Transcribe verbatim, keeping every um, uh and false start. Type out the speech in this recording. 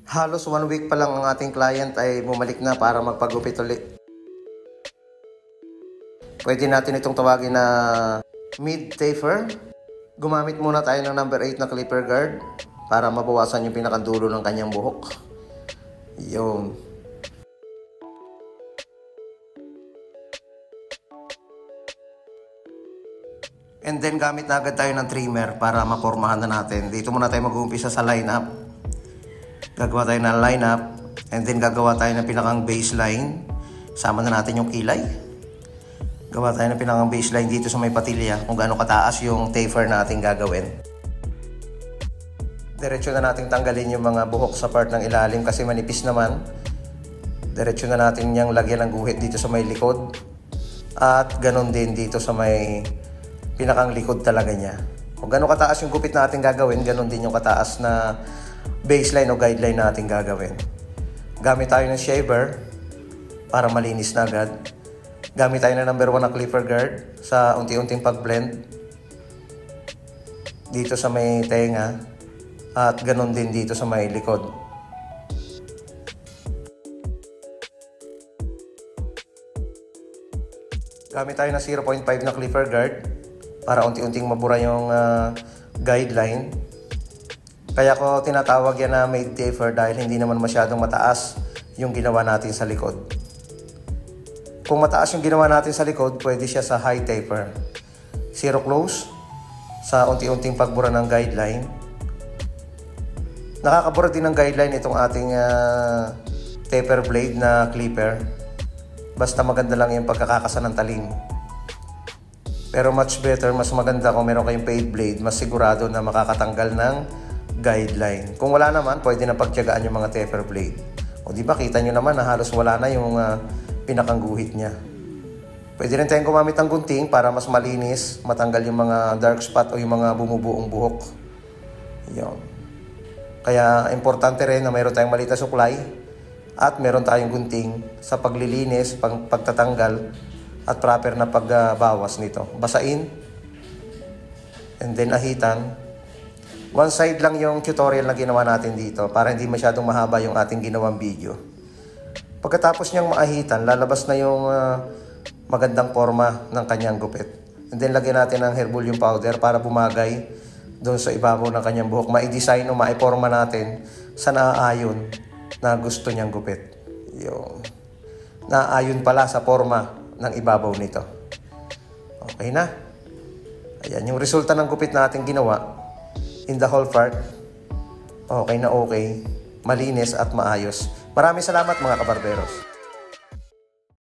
Halos one week pa lang ang ating client ay bumalik na para magpagupit ulit. Pwede natin itong tawagin na mid-taper. Gumamit muna tayo ng number eight na clipper guard para mabawasan yung pinakandulo ng kanyang buhok. Yun. And then gamit na agad tayo ng trimmer para mapormahan na natin. Dito muna tayo mag-uumpisa sa line-up. Gagawa tayo ng line-up. And then gagawa tayo ng pinakang baseline. Sama na natin yung kilay. Gawa tayo ng pinakang baseline dito sa may patilya. Kung gaano kataas yung taper natin gagawin. Diretso na natin tanggalin yung mga buhok sa part ng ilalim kasi manipis naman. Diretso na natin yung lagyan ng guhit dito sa may likod. At ganon din dito sa may pinakang likod talaga niya. Kung gaano kataas yung gupit natin gagawin, ganon din yung kataas na baseline o guideline natin gagawin. Gamit tayo ng shaver para malinis na agad. Gamit tayo ng number one na clipper guard sa unti-unting pag-blend dito sa may tenga at ganon din dito sa may likod. Gamit tayo ng zero point five na clipper guard para unti-unting mabura yung uh, guideline. Kaya ko tinatawag yan na mid taper dahil hindi naman masyadong mataas yung ginawa natin sa likod. Kung mataas yung ginawa natin sa likod, pwede siya sa high taper. Zero close sa unti-unting pagbura ng guideline. Nakakabura din ng guideline itong ating uh, taper blade na clipper. Basta maganda lang yung pagkakakasa ng talim. Pero much better, mas maganda kung meron kayong paid blade, mas sigurado na makakatanggal ng guideline. Kung wala naman, pwede na pagtiyagaan yung mga taper blade. O di ba, kita nyo naman na halos wala na yung uh, pinakang guhit niya. Pwede rin tayong gumamit ng gunting para mas malinis, matanggal yung mga dark spot o yung mga bumubuong buhok. Yun. Kaya importante rin na mayroon tayong maliit na supply at meron tayong gunting sa paglilinis, pag pagtatanggal at proper na pagbawas nito. Basain and then ahitan. One side lang yung tutorial na ginawa natin dito para hindi masyadong mahaba yung ating ginawang video. Pagkatapos niyang maahitan, lalabas na yung uh, magandang forma ng kanyang gupit. And then lagyan natin ng herbolium powder para bumagay doon sa ibabaw ng kanyang buhok. Ma-design o ma-forma natin sa naaayon na gusto niyang gupit. Yung naaayon pala sa forma ng ibabaw nito. Okay na. Ayan, yung resulta ng gupit natin ginawa in the whole part. Okay na okay. Malinis at maayos. Maraming salamat mga kabarberos.